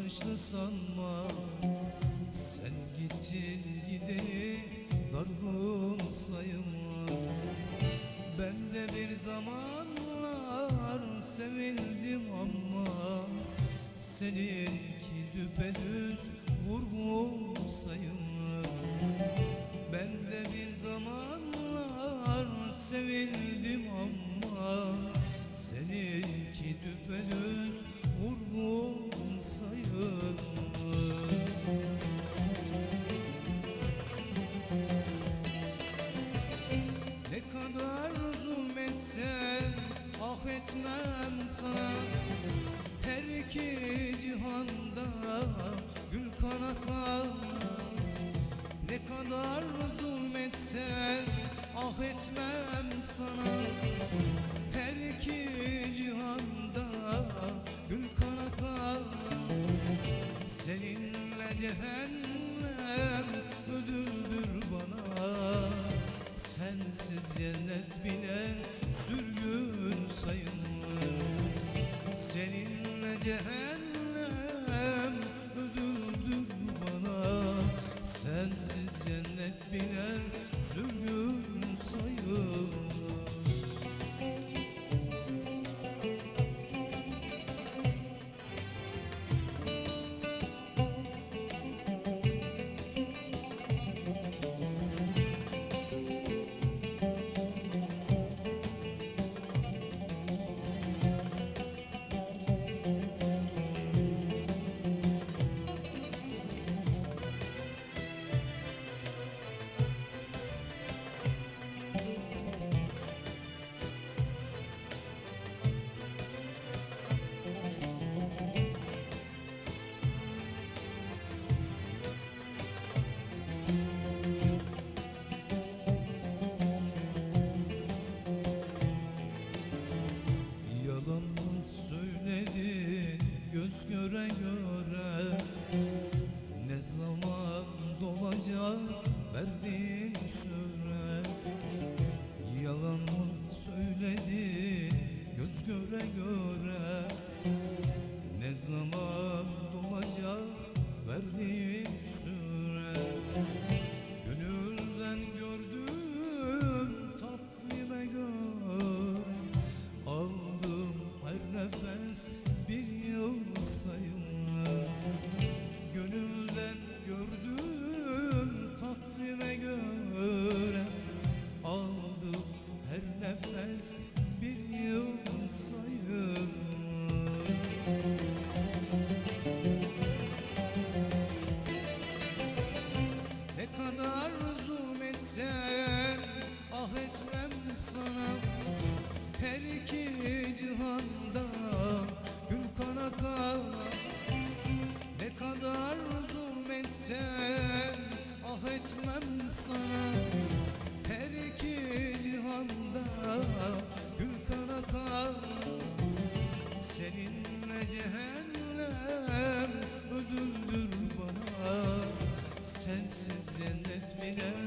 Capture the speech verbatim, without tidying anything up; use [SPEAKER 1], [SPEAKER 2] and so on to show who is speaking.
[SPEAKER 1] bağışlı sanma. Sen gittin gideni dargın sayma. Ben de bir zamanlar sevildim ama seninki düpedüz vurgun sayılır. Ben de bir zamanlar sevildim ama seninki düpedüz vurgun sayılır. Ne kadar zulmetsen ah etmem sana. Her iki cihanda gül kana kana. Ne kadar zulmetsen ah etmem sana. Her iki cihanda gül kana kana. Seninle cehennem ödüldür bana. Sensiz cennet bile sürgün sayılır. Seninle cehennem ödüldür bana. Sensiz cennet bile sürgün sayılır. Yalan mı söyledin göz göre göre? Ne zaman dolacak verdiğin süre? Yalan mı söyledin göz göre göre? Ne zaman dolacak verdiğin süre? Gönülden gördüm takvime göre. Aldım her nefes bir yıl sayılır. Gönülden gördüm takvime göre. Aldım her nefes bir yıl sayılır. Ne kadar zulmetsen ah etmem sana. Her iki cihanda gül kana kana. Ne kadar zulmetsen ah etmem sana. Her iki cihanda gül kana kana. Seninle cehennem ödüldür bana. Sensiz cennet bile